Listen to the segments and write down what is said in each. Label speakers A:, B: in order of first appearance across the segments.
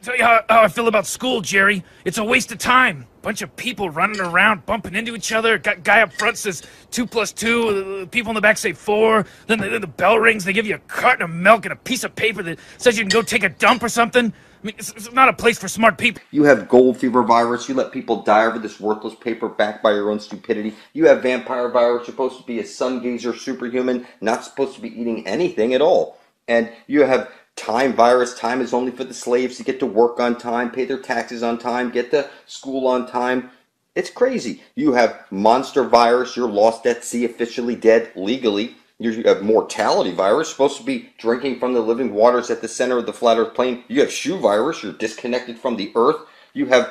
A: Tell you how I feel about school, Jerry. It's a waste of time. Bunch of people running around, bumping into each other. Guy up front says 2 plus 2. People in the back say 4. Then the bell rings. They give you a carton of milk and a piece of paper that says you can go take a dump or something. I mean, it's not a place for smart people.
B: You have gold fever virus. You let people die over this worthless paper backed by your own stupidity. You have vampire virus. You're supposed to be a sun gazer superhuman, not supposed to be eating anything at all. And you have time virus. Time is only for the slaves to get to work on time, pay their taxes on time, get to school on time. It's crazy. You have monster virus. You're lost at sea, officially dead legally. You have mortality virus, supposed to be drinking from the living waters at the center of the flat earth plane. You have shoe virus. You're disconnected from the earth. You have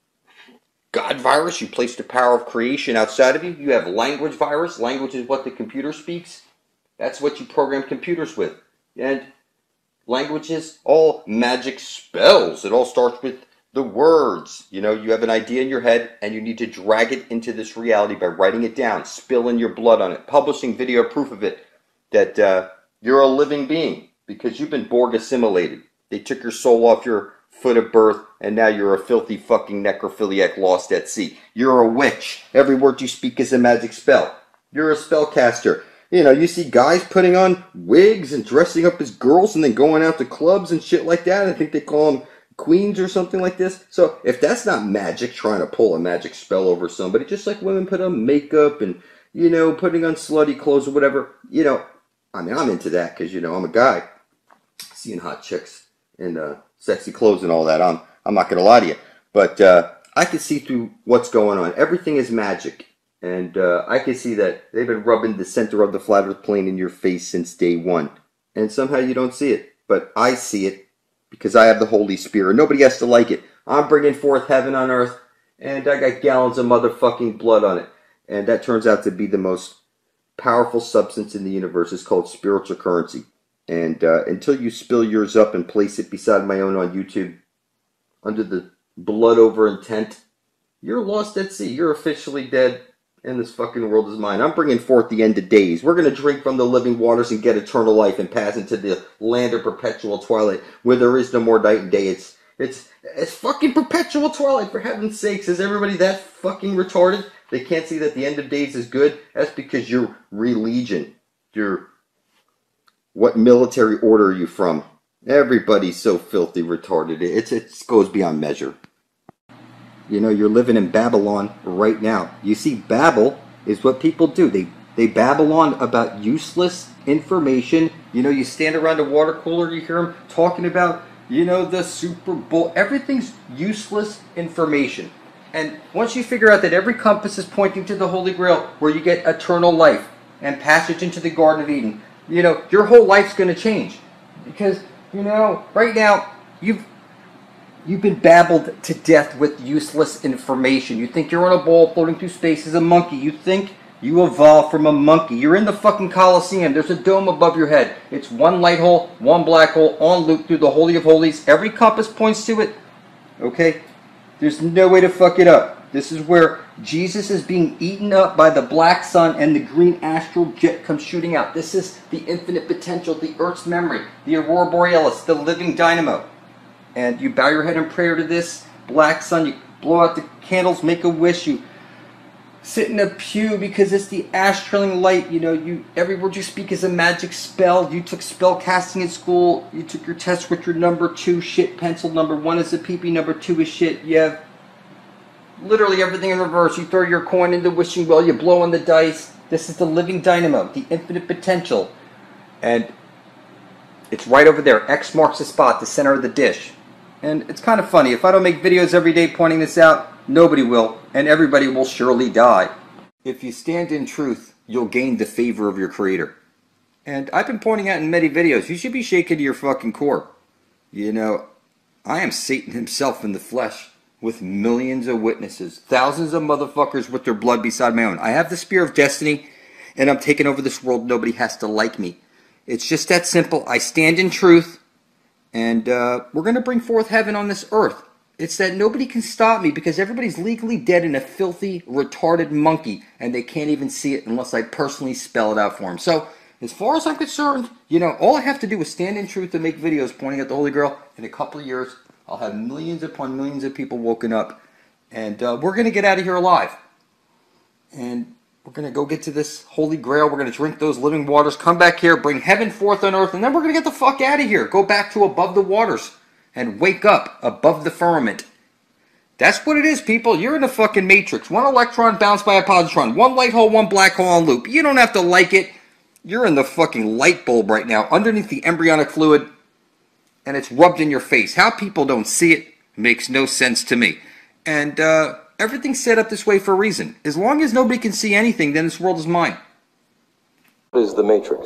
B: God virus. You place the power of creation outside of you. You have language virus. Language is what the computer speaks. That's what you program computers with. And language is all magic spells. It all starts with the words. You know, you have an idea in your head and you need to drag it into this reality by writing it down, spilling your blood on it, publishing video proof of it, that you're a living being because you've been Borg assimilated. They took your soul off your foot of birth and now you're a filthy fucking necrophiliac lost at sea. You're a witch. Every word you speak is a magic spell. You're a spellcaster. You know, you see guys putting on wigs and dressing up as girls and then going out to clubs and shit like that. I think they call them queens or something like this. So if that's not magic, trying to pull a magic spell over somebody, just like women put on makeup and, you know, putting on slutty clothes or whatever, you know, I mean, I'm into that because, you know, I'm a guy. Seeing hot chicks in sexy clothes and all that, I'm not going to lie to you. But I can see through what's going on. Everything is magic. And I can see that they've been rubbing the center of the flat earth plane in your face since day one. And somehow you don't see it. But I see it because I have the Holy Spirit. Nobody has to like it. I'm bringing forth heaven on earth. And I got gallons of motherfucking blood on it. And that turns out to be the most powerful substance in the universe. It's called spiritual currency. And until you spill yours up and place it beside my own on YouTube, under the blood over intent, you're lost at sea. You're officially dead. And this fucking world is mine. I'm bringing forth the end of days. We're going to drink from the living waters and get eternal life and pass into the land of perpetual twilight where there is no more night and day. It's fucking perpetual twilight, for heaven's sakes. Is everybody that fucking retarded? They can't see that the end of days is good? That's because you're religion. What military order are you from? Everybody's so filthy retarded. It goes beyond measure. You know, you're living in Babylon right now. You see, Babble is what people do. They babble on about useless information. You know, you stand around a water cooler, you hear them talking about, you know, the Super Bowl. Everything's useless information. And once you figure out that every compass is pointing to the Holy Grail, where you get eternal life and passage into the Garden of Eden, you know, your whole life's going to change. Because, you know, right now, You've been babbled to death with useless information. You think you're on a ball floating through space as a monkey. You think you evolved from a monkey. You're in the fucking Colosseum. There's a dome above your head. It's one light hole, one black hole, en route through the Holy of Holies. Every compass points to it. Okay? There's no way to fuck it up. This is where Jesus is being eaten up by the black sun and the green astral jet comes shooting out. This is the infinite potential, the Earth's memory, the Aurora Borealis, the living dynamo. And you bow your head in prayer to this black sun. You blow out the candles, make a wish. You sit in a pew because it's the astraling light. You know, every word you speak is a magic spell. You took spell casting in school. You took your test with your number 2 shit pencil. Number 1 is a pee-pee. Number 2 is shit. You have literally everything in reverse. You throw your coin in the wishing well. You blow on the dice. This is the living dynamo, the infinite potential. And it's right over there. X marks the spot, the center of the dish. And it's kind of funny. If I don't make videos every day pointing this out, nobody will, and everybody will surely die. If you stand in truth, you'll gain the favor of your creator. And I've been pointing out in many videos, you should be shaken to your fucking core. You know, I am Satan himself in the flesh, with millions of witnesses, thousands of motherfuckers with their blood beside my own. I have the spear of destiny, and I'm taking over this world. Nobody has to like me. It's just that simple. I stand in truth. And we're going to bring forth heaven on this earth. It's that nobody can stop me because everybody's legally dead in a filthy, retarded monkey. And they can't even see it unless I personally spell it out for them. So, as far as I'm concerned, you know, all I have to do is stand in truth and make videos pointing at the Holy Grail. In a couple of years, I'll have millions upon millions of people woken up. And we're going to get out of here alive. And we're going to go get to this Holy Grail. We're going to drink those living waters, come back here, bring heaven forth on earth, and then we're going to get the fuck out of here. Go back to above the waters and wake up above the firmament. That's what it is, people. You're in the fucking matrix. One electron bounced by a positron. One light hole, one black hole on loop. You don't have to like it. You're in the fucking light bulb right now, underneath the embryonic fluid, and it's rubbed in your face. How people don't see it makes no sense to me. And everything's set up this way for a reason. As long as nobody can see anything, then this world is mine.
C: What is the Matrix?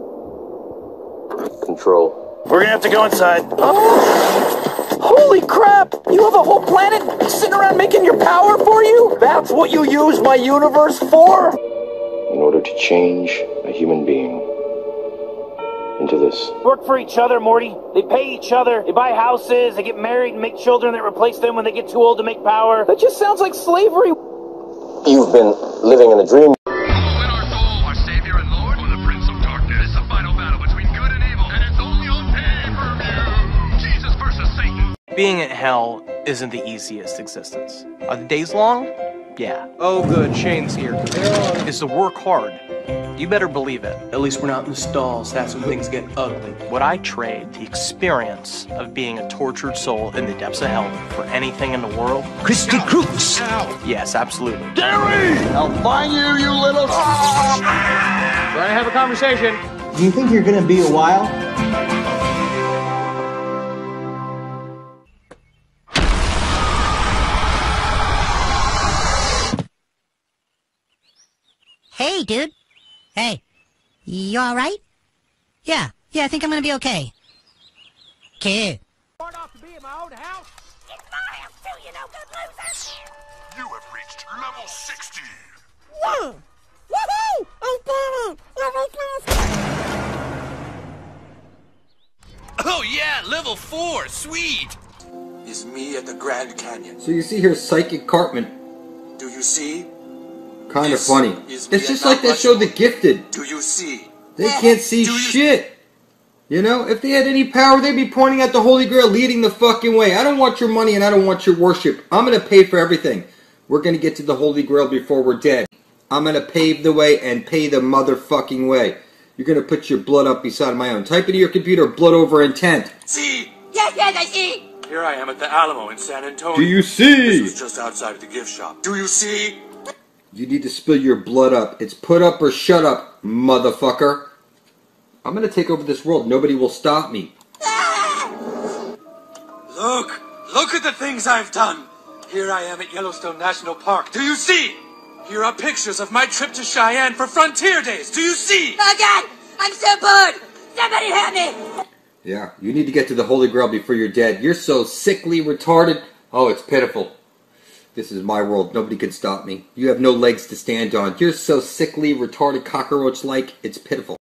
C: Control.
A: We're gonna have to go inside.
D: Oh, holy crap! You have a whole planet sitting around making your power for you? That's what you use my universe for?
C: In order to change a human being into this.
A: Work for each other, Morty. They pay each other. They buy houses. They get married and make children that replace them when they get too old to make power.
D: That just sounds like slavery.
C: You've been living in a dream.
E: Being in hell isn't the easiest existence. Are the days long? Yeah. Oh good, Shane's here. Is to work hard. You better believe it.
F: At least we're not in the stalls. That's when things get ugly.
E: Would I trade the experience of being a tortured soul in the depths of hell for anything in the world?
F: Christy Crooks!
E: Yes, absolutely.
D: Gary!
G: I'll find you, you little...
E: Trying to have a conversation.
F: Do you think you're gonna be a while?
H: Hey, dude. Hey, you alright? Yeah, I think I'm gonna be okay. Kid.
D: Hard off to be in my own house.
H: It's my house too, you know, good loser.
G: You have reached level 60.
H: Yeah! Woohoo! I did it!
I: Oh yeah, level 4, sweet!
G: Is me at the Grand Canyon.
B: So you see here Psychic Cartman.
G: Do you see?
B: Kind of
G: This
B: funny.
G: is
B: It's just
G: Vietnam
B: like that show The
G: Rushmore.
B: Gifted.
G: Do you see?
B: They can't see
G: Do you-
B: shit. You know, if they had any power, they'd be pointing at the Holy Grail, leading the fucking way. I don't want your money and I don't want your worship. I'm going to pay for everything. We're going to get to the Holy Grail before we're dead. I'm going to pave the way and pay the motherfucking way. You're going to put your blood up beside my own. Type into your computer, blood over intent.
G: See?
H: Yes, I see!
G: Here I am at the Alamo in San Antonio.
B: Do you
G: This
B: see?
G: was just outside of the gift shop. Do you see?
B: You need to spill your blood up. It's put up or shut up, motherfucker. I'm going to take over this world. Nobody will stop me.
G: Look! Look at the things I've done! Here I am at Yellowstone National Park. Do you see? Here are pictures of my trip to Cheyenne for Frontier Days. Do you see?
H: Oh God! I'm so bored! Somebody help me!
B: Yeah, you need to get to the Holy Grail before you're dead. You're so sickly retarded. Oh, it's pitiful. This is my world. Nobody can stop me. You have no legs to stand on. You're so sickly retarded cockroach-like. It's pitiful.